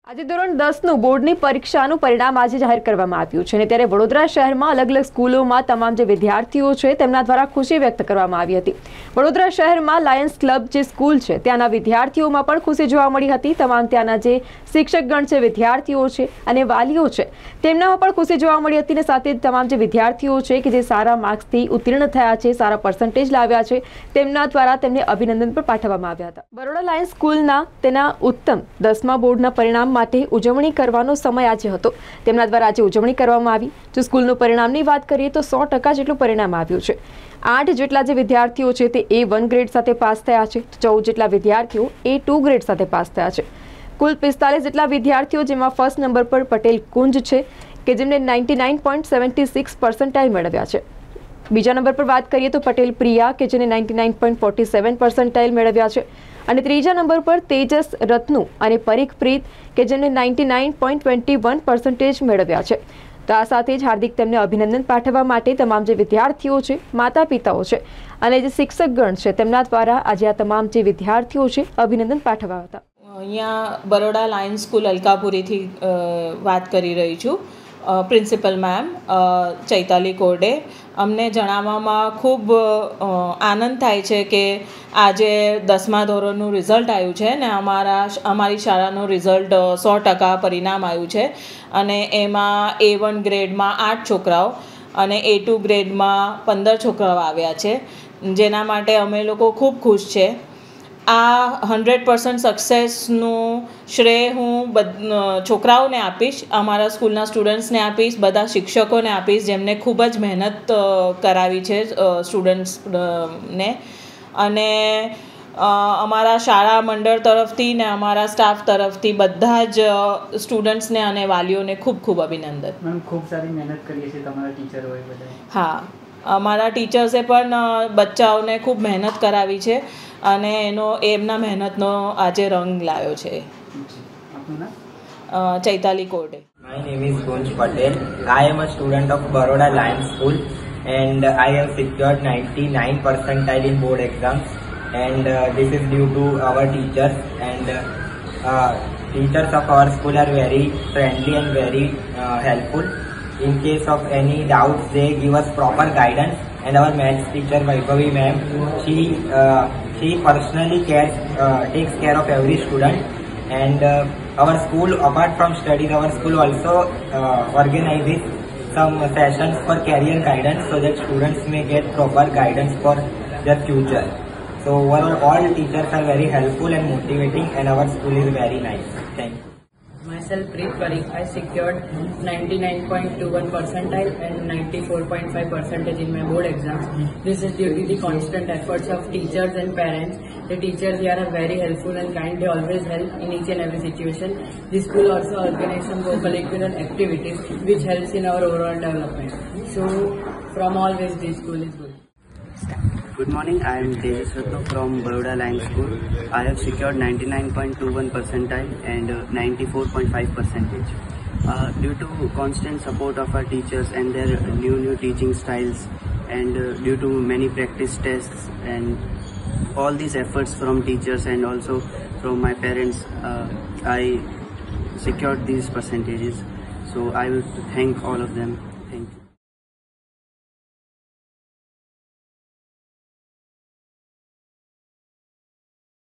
આજે ધોરણ 10નું બોર્ડની પરીક્ષાનું પરિણામ આજે જાહેર કરવામાં આવ્યું છે અને ત્યારે વડોદરા શહેરમાં અલગ અલગ સ્કૂલોમાં તમામ જે વિદ્યાર્થીઓ છે તેમના દ્વારા ખુશી વ્યક્ત કરવામાં આવી હતી। વડોદરા શહેરમાં લાયન્સ ક્લબ જે સ્કૂલ છે ત્યાંના વિદ્યાર્થીઓમાં પણ ખુશી જોવા મળી હતી। તમામ ત્યાંના જે શિક્ષકગણ છે, વિદ્યાર્થીઓ છે અને વાલીઓ છે તેમનામાં પણ ખુશી જોવા મળી હતી અને સાથે જ તમામ જે વિદ્યાર્થીઓ છે કે જે સારા માર્ક્સથી ઉત્તીર્ણ થયા છે, સારા પર્સન્ટેજ લાવ્યા છે તેમના દ્વારા તેમને અભિનંદન પણ પાઠવવામાં આવ્યા હતા। બરોડા લાયન્સ સ્કૂલના તેના ઉત્તમ 10મા બોર્ડના પરિણામ માટે ઉજવણી કરવાનો સમય આજે હતો। તેમના દ્વારા આજે ઉજવણી કરવામાં આવી। જો સ્કૂલનું પરિણામની વાત કરીએ તો 100% જેટલું પરિણામ આવ્યું છે। 8 જેટલા જે વિદ્યાર્થીઓ છે તે A1 ગ્રેડ સાથે પાસ થયા છે, 14 જેટલા વિદ્યાર્થીઓ A2 ગ્રેડ સાથે પાસ થયા છે। કુલ 45 જેટલા વિદ્યાર્થીઓ જેમાં ફર્સ્ટ નંબર પર પટેલ કુંજ છે કે જેમને 99.76% મેળવ્યા છે। બીજા નંબર પર વાત કરીએ તો પટેલ પ્રિયા કે જેને 99.47% મેળવ્યા છે અને ત્રીજા નંબર પર તેજસ રત્નુ અને પરીખ પ્રીત કે જેમને 99.21% મેળવ્યા છે। તો આ સાથે જ હાર્દિક તેમને અભિનંદન પાઠવવા માટે તમામ જે વિદ્યાર્થીઓ છે, માતા પિતાઓ છે અને જે શિક્ષકગણ છે તેમના દ્વારા આજે આ તમામ જે વિદ્યાર્થીઓ છે અભિનંદન પાઠવ્યા હતા। અહીંયા બરોડા લાયન્સ સ્કૂલ અલકાપુરીથી વાત કરી રહી છું। પ્રિન્સિપલ મેમ ચૈતાલી કોરડે, અમને જણાવવામાં ખૂબ આનંદ થાય છે કે આજે 10મા ધોરણનું રિઝલ્ટ આવ્યું છે ને અમારી શાળાનું રિઝલ્ટ 100% પરિણામ આવ્યું છે અને એમાં A1 ગ્રેડમાં 8 છોકરાઓ અને A2 ગ્રેડમાં 15 છોકરાઓ આવ્યા છે, જેના માટે અમે લોકો ખૂબ ખુશ છે। આ 100% સક્સેસનું શ્રેય હું છોકરાઓને આપીશ, અમારા સ્કૂલના સ્ટુડન્ટ્સને આપીશ, બધા શિક્ષકોને આપીશ જેમને ખૂબ જ મહેનત કરાવી છે સ્ટુડન્ટ્સને। અને અમારા શાળા મંડળ તરફથી ને અમારા સ્ટાફ તરફથી બધા જ સ્ટુડન્ટ્સને અને વાલીઓને ખૂબ ખૂબ અભિનંદન। મેમ ખૂબ સારી મહેનત કરીએ છીએ તમારા ટીચરોએ બધા। હા, અમારા ટીચર્સે પણ બચ્ચાઓને ખૂબ મહેનત કરાવી છે અને એમના મહેનતનો આજે રંગ લાવ્યો છે। Chaitali Korde. My name is Gunj Patel. I am a student of Baroda Lions School and I have secured 99 percentile in board exams and this is due to our teachers and teachers of our school are very friendly and very helpful. In case of any doubts they give us proper guidance and our maths teacher Vaibhavi ma'am, she personally takes care of every student and our school, apart from studies, our school also organizes some sessions for career guidance so that students may get proper guidance for their future. So overall all teachers are very helpful and motivating and our school is very nice. Thank you. Myself Preet Parikh, I secured 99.21 percentile and 94.5% in my board exams. This is due to the constant efforts of teachers and parents. The teachers here are very helpful and kind. They always help in each and every situation. The school also organizes some co-curricular activities which helps in our overall development. So from all ways the school is good. Good morning, I am Tejas Ratno from Baroda Lions School. I have secured 99.21 percentile and 94.5%. Due to constant support of our teachers and their new teaching styles and due to many practice tests and all these efforts from teachers and also from my parents, I secured these percentages. So I would thank all of them.